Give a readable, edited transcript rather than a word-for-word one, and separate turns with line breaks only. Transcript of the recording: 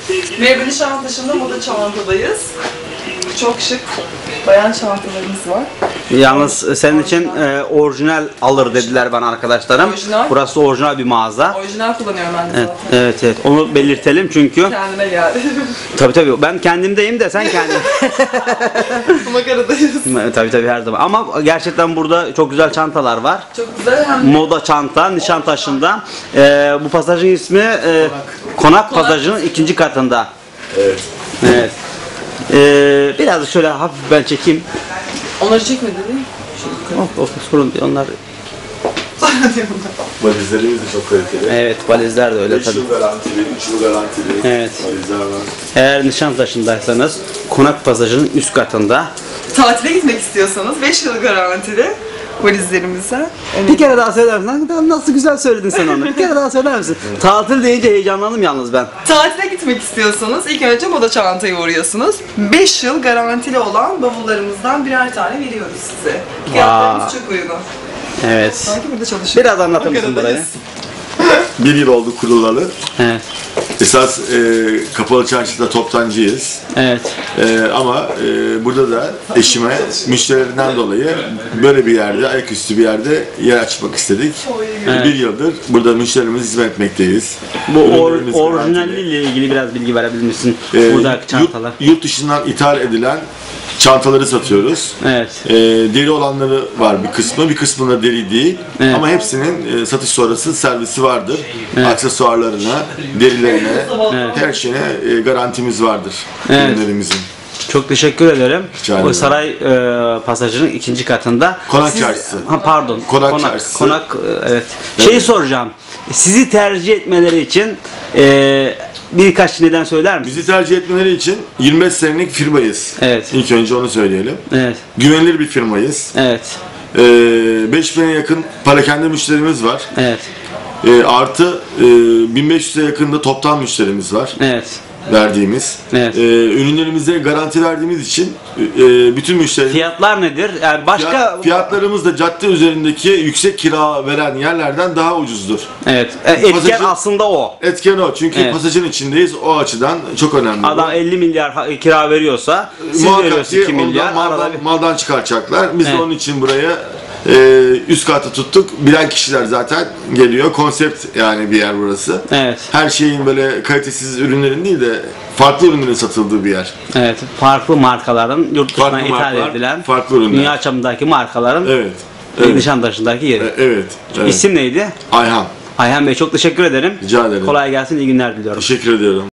Merhaba, Nişantaşı'nda moda çantadayız. Çok şık bayan çantalarımız var.
Yalnız senin için orijinal alır dediler bana arkadaşlarım.
Orijinal?
Burası orijinal bir mağaza.
Orijinal kullanıyorum ben de
Evet,
zaten.
evet. Onu belirtelim çünkü.
Kendine geldi.
Tabii ben kendimdeyim de sen kendin.
Makaradayız.
tabii her zaman. Ama gerçekten burada çok güzel çantalar var.
Çok güzel hem
Moda çanta Nişantaşı'nda. Bu pasajın ismi Konak Pasajı'nın ikinci katında.
Evet.
Evet. Biraz şöyle hafif ben çekeyim.
onları çekmedi değil mi?
Of sorun değil onlar.
Valizlerimiz de çok kaliteli.
Evet, valizler de öyle
5
tabii.
yıl garantili, 3 yıl garantili
Evet.
valizler var.
Eğer Nişantaşı'ndaysanız Konak Pasajı'nın üst katında.
Tatile gitmek istiyorsanız 5 yıl garantili valizlerimize.
Bir kere daha söyler misin? Nasıl güzel söyledin sen onu. Bir kere daha söyler misin? Tatil deyince heyecanlandım yalnız ben.
Tatile gitmek istiyorsanız ilk önce moda çantaya uğruyorsunuz. 5 yıl garantili olan bavullarımızdan birer tane veriyoruz size. Fiyatlarımız çok uygun.
Evet.
Sanki burada çalışıyor.
Biraz anlatır mısın burayı?
1 yıl oldu kurulalı.
Evet.
Esas kapalı çarşıda toptancıyız.
Evet.
Ama burada da eşime müşterilerinden dolayı böyle bir yerde, ayaküstü bir yerde yer açmak istedik.
Evet.
1 yıldır burada müşterimize hizmet etmekteyiz.
Bu
Ürünlerimiz
orijinalliğiyle ilgili biraz bilgi verebilir misin? Buradaki çantalar.
Yurt dışından ithal edilen çantaları satıyoruz.
Evet.
Deri olanları var bir kısmında deri değil.
Evet.
Ama hepsinin satış sonrası servisi vardır. Aksesuarlarına, derilerine, her şeyine garantimiz vardır
Evet.
ürünlerimizin.
Çok teşekkür ederim.
Rica
O
ederim.
saray pasajının ikinci katında.
Konak Çarşısı.
Pardon.
Konak Çarşısı.
Evet. Şeyi soracağım. Sizi tercih etmeleri için birkaç neden söyler misin?
Bizi tercih etmeleri için 25 senelik firmayız.
Evet.
İlk önce onu söyleyelim.
Evet.
Güvenilir bir firmayız.
Evet.
5000'e yakın parakende müşterimiz var.
Evet.
Artı 1500'e yakın da toptan müşterimiz var.
Evet.
Verdiğimiz.
Evet.
Ürünlerimize garanti verdiğimiz için bütün müşteriler
Fiyatlar nedir? Yani başka
fiyatlarımız da cadde üzerindeki yüksek kira veren yerlerden daha ucuzdur.
Evet. Etken
Pasajın-
aslında o.
Etken o. Çünkü
Evet.
pasajın içindeyiz. O açıdan çok önemli.
Adam 50 milyar kira veriyorsa siz
Muhakkak
veriyorsunuz
ki
2 milyar.
ondan
Arada bir...
maldan çıkaracaklar. Biz de
Evet.
onun için buraya üst katı tuttuk. Bilen kişiler zaten geliyor. Konsept yani bir yer burası.
Evet.
Her şeyin böyle kalitesiz ürünlerin değil de farklı ürünlerin satıldığı bir yer.
Evet. Farklı markaların yurt dışından
Farklı
ithal
markalar,
edilen
farklı ürünler.
dünya çapındaki markaların
Evet. Evet.
Nişantaşı'ndaki yeri.
Evet. Evet.
İsim neydi?
Ayhan.
Ayhan Bey çok teşekkür ederim.
Rica ederim.
Kolay gelsin, iyi günler diliyorum.
Teşekkür ediyorum.